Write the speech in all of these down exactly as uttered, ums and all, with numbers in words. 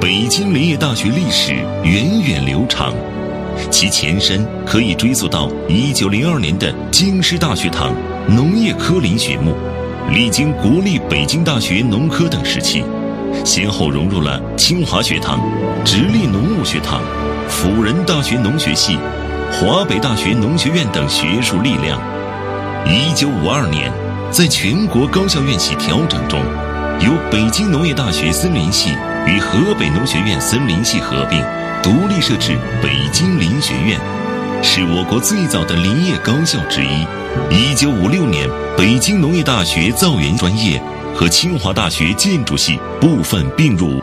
北京林业大学历史源远流长，其前身可以追溯到一九零二年的京师大学堂农业科林学目，历经国立北京大学农科等时期，先后融入了清华学堂、直隶农务学堂、辅仁大学农学系、华北大学农学院等学术力量。一九五二年，在全国高校院系调整中，由北京农业大学森林系与河北农学院森林系合并，独立设置北京林学院，是我国最早的林业高校之一。一九五六年，北京农业大学造园专业和清华大学建筑系部分并入。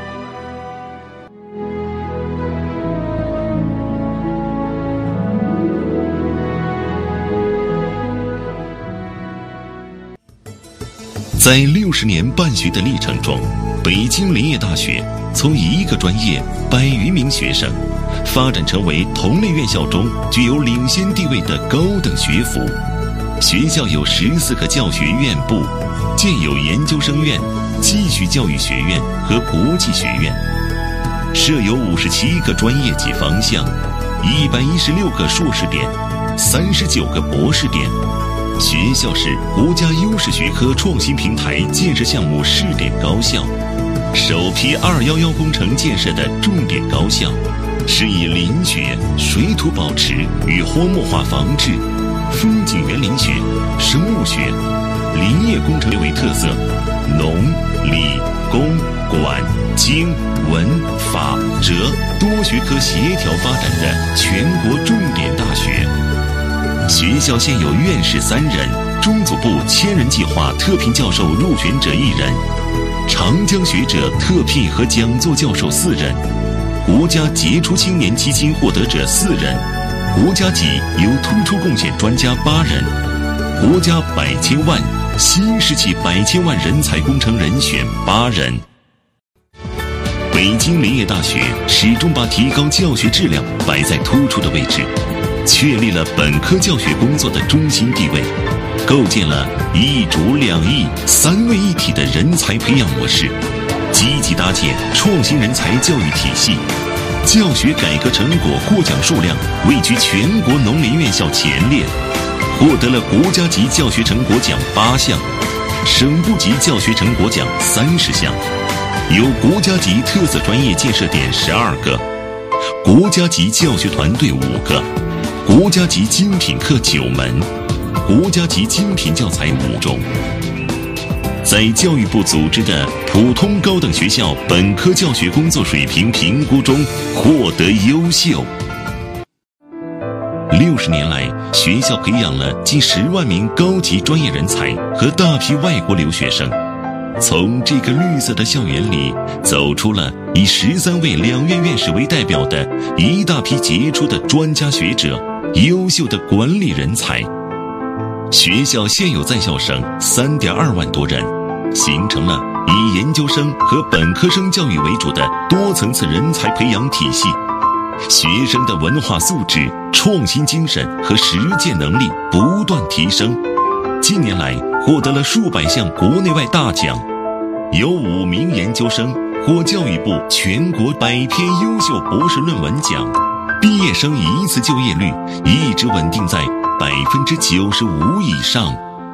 在六十年办学的历程中，北京林业大学从一个专业百余名学生，发展成为同类院校中具有领先地位的高等学府。学校有十四个教学院部，建有研究生院、继续教育学院和国际学院，设有五十七个专业及方向，一百一十六个硕士点，三十九个博士点。学校是国家优势学科创新平台建设项目试点高校，首批二一一工程建设的重点高校，是以林学、水土保持与荒漠化防治、风景园林学、生物学、林业工程为特色，农、理、工、管、经、文、法、哲多学科协调发展的全国重点大学。学校现有院士三人，中组部千人计划特聘教授入选者一人，长江学者特聘和讲座教授四人，国家杰出青年基金获得者四人，国家级有突出贡献专家八人，国家百千万新世纪百千万人才工程人选八人。北京林业大学始终把提高教学质量摆在突出的位置，确立了本科教学工作的中心地位，构建了一主两翼三位一体的人才培养模式，积极搭建创新人才教育体系，教学改革成果获奖数量位居全国农林院校前列，获得了国家级教学成果奖八项，省部级教学成果奖三十项，有国家级特色专业建设点十二个，国家级教学团队五个，国家级精品课九门，国家级精品教材五种。在教育部组织的普通高等学校本科教学工作水平评估中获得优秀。六十年来，学校培养了近十万名高级专业人才和大批外国留学生。从这个绿色的校园里，走出了以十三位两院院士为代表的一大批杰出的专家学者、优秀的管理人才。学校现有在校生三点二万多人，形成了以研究生和本科生教育为主的多层次人才培养体系。学生的文化素质、创新精神和实践能力不断提升，近年来获得了数百项国内外大奖，有五名研究生获教育部全国百篇优秀博士论文奖，毕业生一次就业率一直稳定在百分之九十五以上。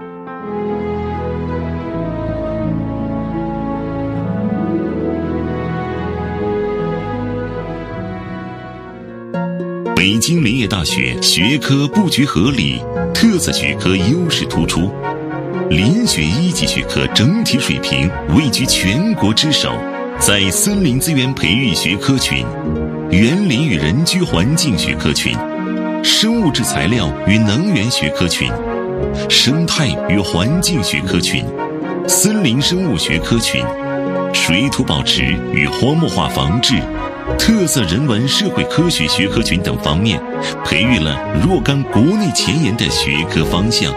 北京林业大学学科布局合理，特色学科优势突出，林学一级学科整体水平位居全国之首，在森林资源培育学科群、园林与人居环境学科群、生物质材料与能源学科群、生态与环境学科群、森林生物学科群、水土保持与荒漠化防治、特色人文社会科学学科群等方面，培育了若干国内前沿的学科方向。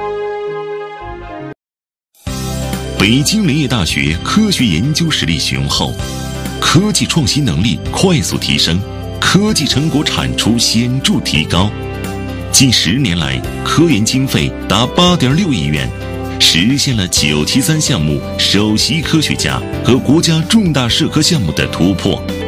北京林业大学科学研究实力雄厚，科技创新能力快速提升，科技成果产出显著提高。近十年来，科研经费达 八点六亿元，实现了九七三项目首席科学家和国家重大社科项目的突破。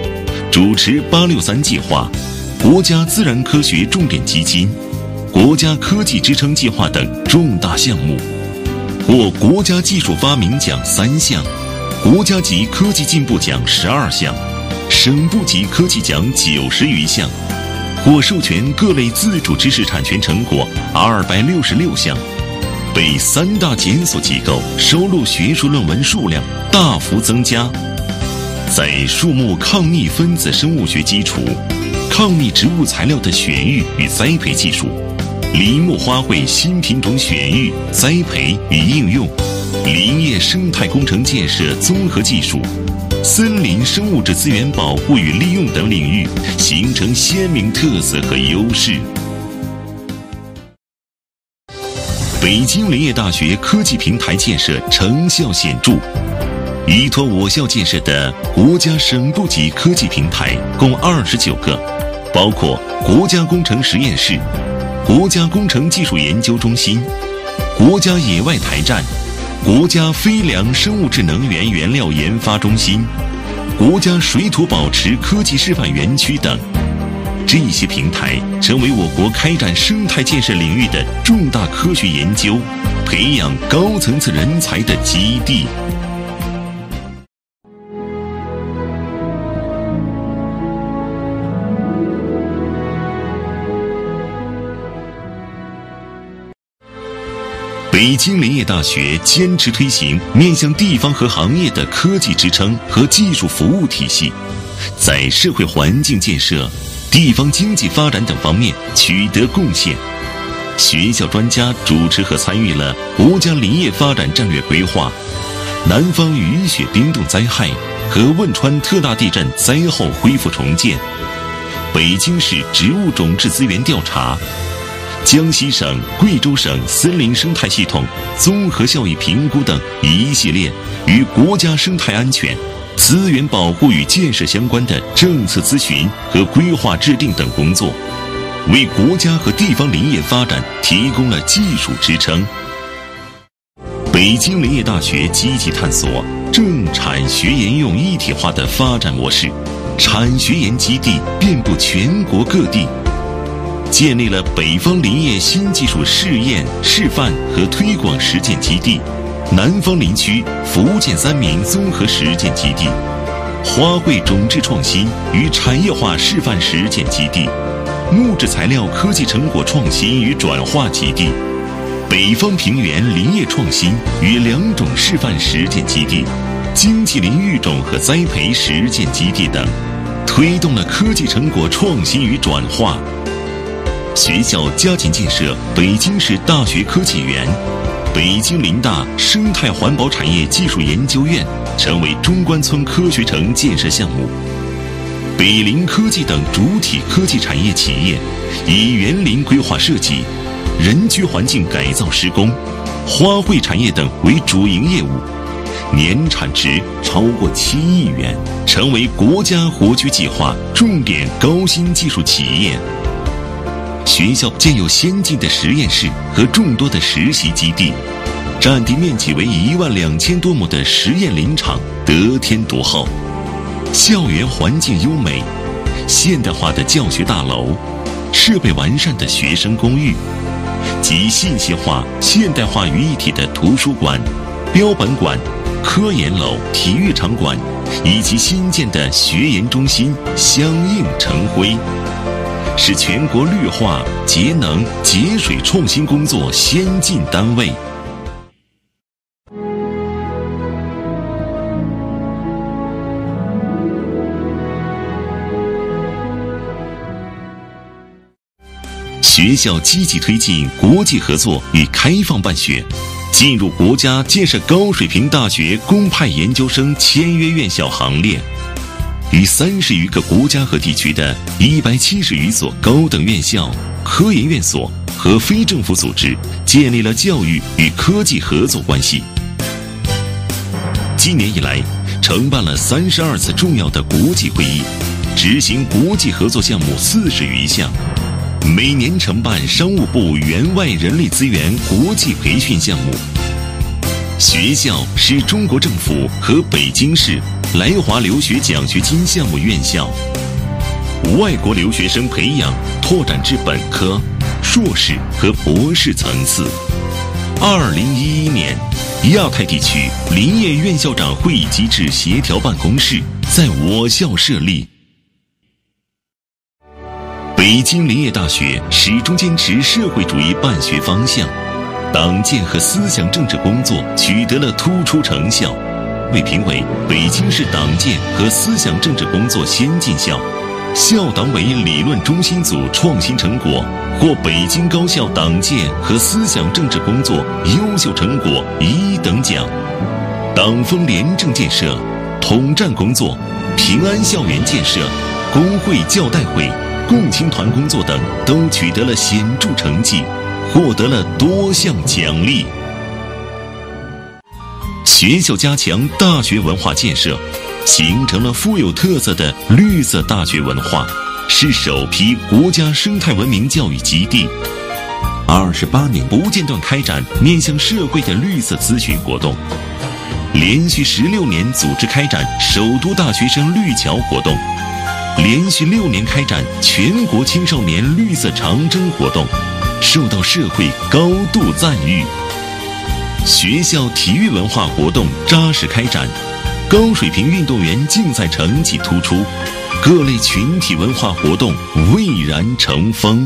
主持八六三计划、国家自然科学重点基金、国家科技支撑计划等重大项目，获国家技术发明奖三项，国家级科技进步奖十二项，省部级科技奖九十余项，获授权各类自主知识产权成果二百六十六项，被三大检索机构收录学术论文数量大幅增加。在树木抗逆分子生物学基础、抗逆植物材料的选育与栽培技术、林木花卉新品种选育、栽培与应用、林业生态工程建设综合技术、森林生物质资源保护与利用等领域形成鲜明特色和优势。北京林业大学科技平台建设成效显著。依托我校建设的国家省部级科技平台共二十九个，包括国家工程实验室、国家工程技术研究中心、国家野外台站、国家非良生物质能源原料研发中心、国家水土保持科技示范园区等。这些平台成为我国开展生态建设领域的重大科学研究、培养高层次人才的基地。北京林业大学坚持推行面向地方和行业的科技支撑和技术服务体系，在社会环境建设、地方经济发展等方面取得贡献。学校专家主持和参与了国家林业发展战略规划、南方雨雪冰冻灾害和汶川特大地震灾后恢复重建、北京市植物种质资源调查、江西省、贵州省森林生态系统综合效益评估等一系列与国家生态安全、资源保护与建设相关的政策咨询和规划制定等工作，为国家和地方林业发展提供了技术支撑。北京林业大学积极探索政产学研用一体化的发展模式，产学研基地遍布全国各地，建立了北方林业新技术试验、示范和推广实践基地、南方林区福建三明综合实践基地、花卉种质创新与产业化示范实践基地、木质材料科技成果创新与转化基地、北方平原林业创新与良种示范实践基地、经济林育种和栽培实践基地等，推动了科技成果创新与转化。学校加紧建设北京市大学科技园、北京林大生态环保产业技术研究院成为中关村科学城建设项目。北林科技等主体科技产业企业以园林规划设计、人居环境改造施工、花卉产业等为主营业务，年产值超过七亿元，成为国家活居计划重点高新技术企业。学校建有先进的实验室和众多的实习基地，占地面积为一万两千多亩的实验林场得天独厚。校园环境优美，现代化的教学大楼，设备完善的学生公寓，集信息化、现代化于一体的图书馆、标本馆、科研楼、体育场馆以及新建的学研中心相映成辉，是全国绿化、节能、节水创新工作先进单位。学校积极推进国际合作与开放办学，进入国家建设高水平大学公派研究生签约院校行列，与三十余个国家和地区的一百七十余所高等院校、科研院所和非政府组织建立了教育与科技合作关系。今年以来，承办了三十二次重要的国际会议，执行国际合作项目四十余项，每年承办商务部援外人力资源国际培训项目。学校是中国政府和北京市来华留学奖学金项目院校， 外国留学生培养拓展至本科、硕士和博士层次。二零一一年，亚太地区林业院校长会议机制协调办公室在我校设立。北京林业大学始终坚持社会主义办学方向，党建和思想政治工作取得了突出成效，被评为北京市党建和思想政治工作先进校，校党委理论中心组创新成果获北京高校党建和思想政治工作优秀成果一等奖。党风廉政建设、统战工作、平安校园建设、工会教代会、共青团工作等都取得了显著成绩，获得了多项奖励。学校加强大学文化建设，形成了富有特色的绿色大学文化，是首批国家生态文明教育基地。二十八年不间断开展面向社会的绿色咨询活动，连续十六年组织开展首都大学生绿桥活动，连续六年开展全国青少年绿色长征活动，受到社会高度赞誉。学校体育文化活动扎实开展，高水平运动员竞赛成绩突出，各类群体文化活动蔚然成风。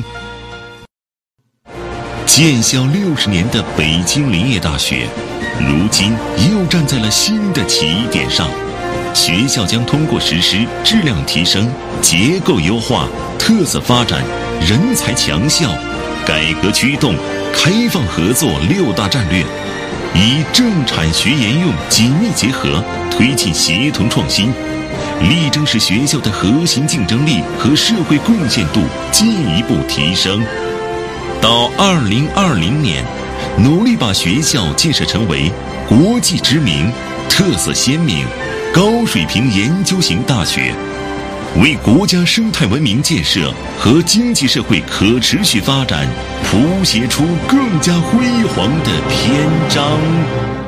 建校六十年的北京林业大学，如今又站在了新的起点上。学校将通过实施质量提升、结构优化、特色发展、人才强校、改革驱动、开放合作六大战略，以政产学研用紧密结合，推进协同创新，力争使学校的核心竞争力和社会贡献度进一步提升。到二零二零年，努力把学校建设成为国际知名、特色鲜明、高水平研究型大学，为国家生态文明建设和经济社会可持续发展谱写出更加辉煌的篇章。